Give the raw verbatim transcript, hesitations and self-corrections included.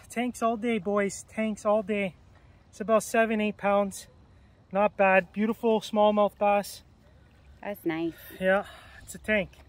tanks all day, boys. Tanks all day. It's about seven, eight pounds. Not bad. Beautiful smallmouth bass. That's nice. Yeah, it's a tank.